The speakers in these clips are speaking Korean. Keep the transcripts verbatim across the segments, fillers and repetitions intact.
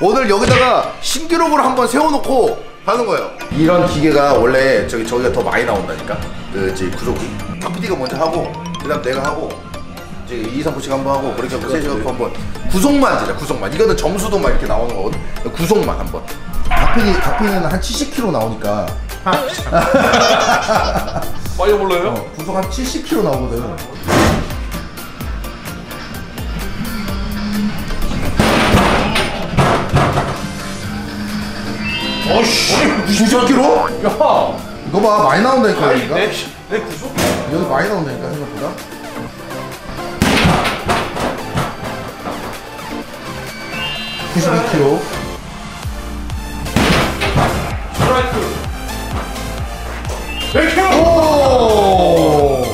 오늘 여기다가 신기록을 한번 세워놓고 하는 거예요. 이런 기계가 원래 저기 저기가 더 많이 나온다니까. 그 이제 구속이 탁피디가 먼저 하고 그다음 내가 하고 이제 이상 코치가 한번 하고 그렇게 하고 셋이 한번 구속만 진짜 구속만. 이거는 점수도 막 이렇게 나오는 거거든. 구속만 한번. 탁피디 탁피디는 한 칠십 킬로그램 나오니까. 빨리 몰라요? 어, 구속 한 칠십 킬로그램 나오거든. 어이씨, 구십 킬로그램? 야, 이거 봐, 많이 나온다니까. 아니, 내, 내 구속? 여기 많이 나온다니까, 생각보다. 구십이 킬로그램. 스트라이크. 백 킬로그램. 오!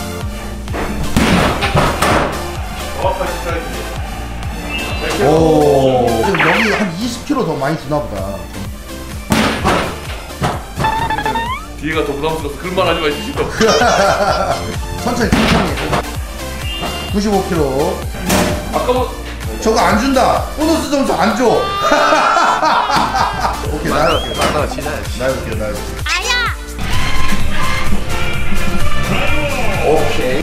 정확한 스트라이크. 오! 지금 여기 한 이십 킬로그램 더 많이 주나 보다. 뒤에가 더 부담스러워서 그런 말 하지 마시죠. 천천히, 천천히. 구십오 킬로그램. 아까 뭐 저거 안 준다. 보너스 점수 안 줘. 오케이, 나 해볼게. 나가 지나야지. 나 해볼게, 나 해볼게. 아야! 오케이.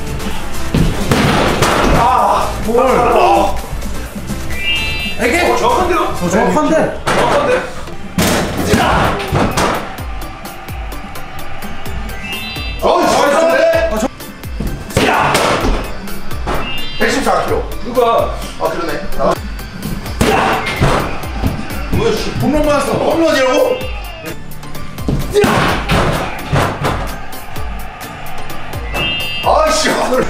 아, 뭘? 어. 에게? 어, 정확한데요? 어, 정확한데? 정확한데? 어, 정확한데? 어, 저... 백십사 킬로그램. 누가? 아, 그러네. 아. 뭐야, 씨. 홈런 맞았어. 홈런이라고? 아이씨, 하늘.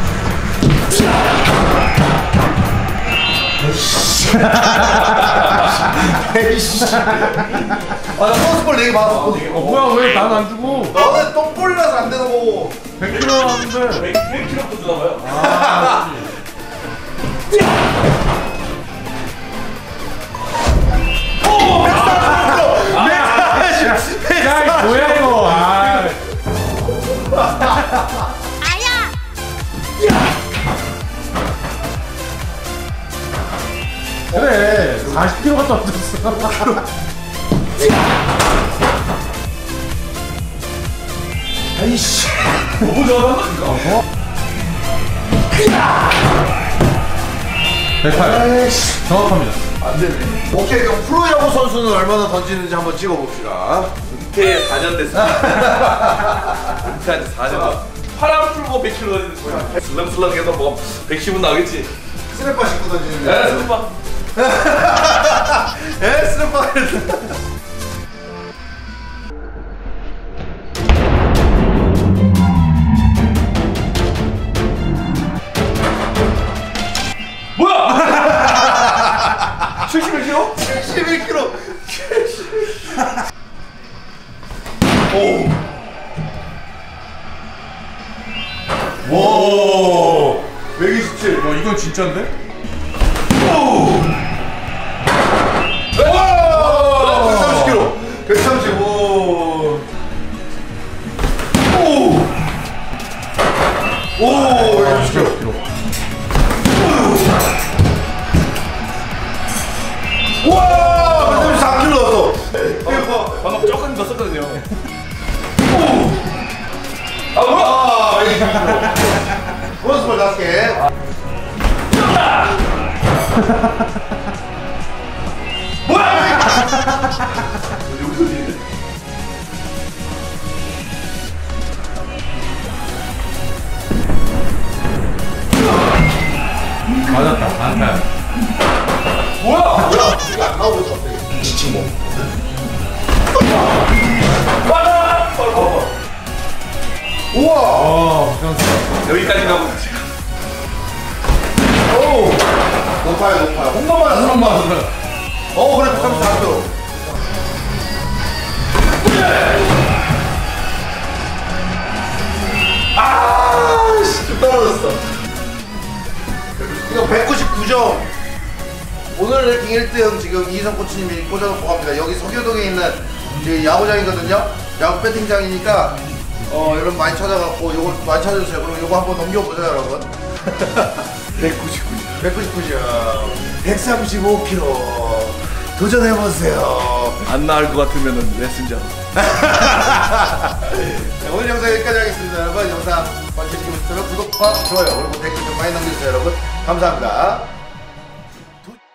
에이씨. 아, 나 버스볼 네 개 받았어. 어, 뭐야 왜 난 안 주고? 너는 똥볼이라서 안 되는 거고. 백 킬로그램 하는데. 백 킬로그램 주나 봐요. 아, 야, 이 뭐야 이거? 아, 아야! 그래. 사십 킬로그램 갖다 얹었어. 아이씨. 너무 잘한다니까. 백팔. 아이씨. 정확합니다. 안 되네. 오케이, 그럼 프로야구 선수는 얼마나 던지는지 한번 찍어봅시다. 은퇴 사 년 됐습니다. 은퇴한 지 사 년 됐어. 파란 풀고 백 킬로그램 던지는 슬렁슬렁해서 뭐 백십은 나겠지. 스냅바 씻고 던지는데. 에, 슬렁. 에, 스냅바. 뭐야? 칠십일 킬로그램? 칠십일 킬로그램. 오. 와. 백이십칠. 와, 이건 진짜인데? 오. 와. 백삼십 킬로그램. 백삼십오. 오. 오. 백삼십 킬로그램. 와! 백삼십사 킬로그램 넣었어. 방금 조금 넣었거든요. 아, 뭐야? 백이십육 킬로그램. 보너스볼 다섯 개. 뭐야? 여기서 뒤에. 맞았다. 안타. 뭐야? 뭐야? 이거 안 나오고 있어, 갑자기. 지친 몸. 와라! 우와! 어, 괜찮습니다. 여기까지 가고 있지. 오! 높아요, 높아요. 홈런 맞았어, 홈런 맞았어. 어, 그래, 백삼십사 킬로그램. 아, 씨, 좀 떨어졌어. 이거 백구십구 점. 오늘 랭킹 일 등 지금 이희성 코치님이 꽂아놓고 갑니다. 여기 서교동에 있는 이제 야구장이거든요. 야구 배팅장이니까 어 여러분 많이 찾아갖고 요거 많이 찾아주세요. 그럼 요거 한번 넘겨보자 여러분. 백구십구 점. 백구십구 점. 백삼십오 킬로그램. 도전해보세요. 안 나을 것 같으면은 메신저로. 자, 오늘 영상 여기까지 하겠습니다. 여러분 영상 봐주시면 구독과 좋아요 그리고 댓글 좀 많이 남겨주세요 여러분. 감사합니다.